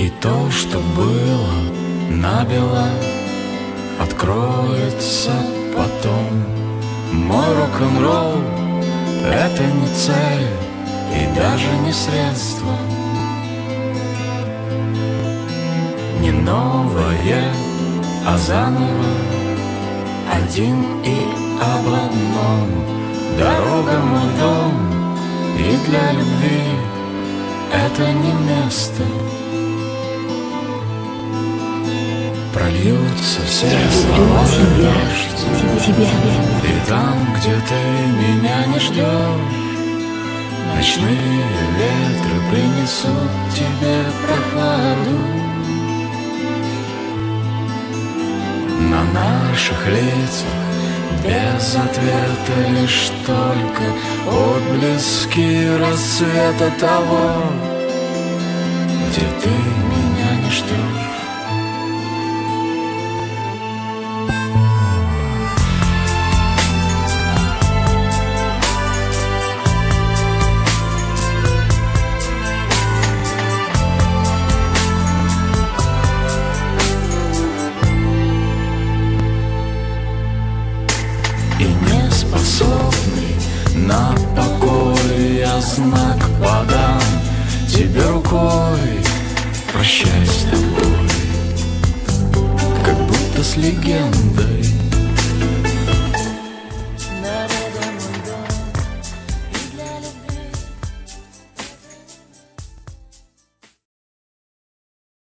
И то, что было набело, откроется потом. Мой рок-н-ролл — это не цель и даже не средство, не новое, а заново, один и об одном. Дорога — мой дом, и для любви это не место. Прольются все слова в дождь, и там, где ты меня не ждешь, ночные ветры принесут тебе прохладу. На наших лицах без ответа лишь только отблески рассвета того, где ты меня не ждешь. И не способный на покой я знак подам тебе рукой. Прощай с тобой, как будто с легендой.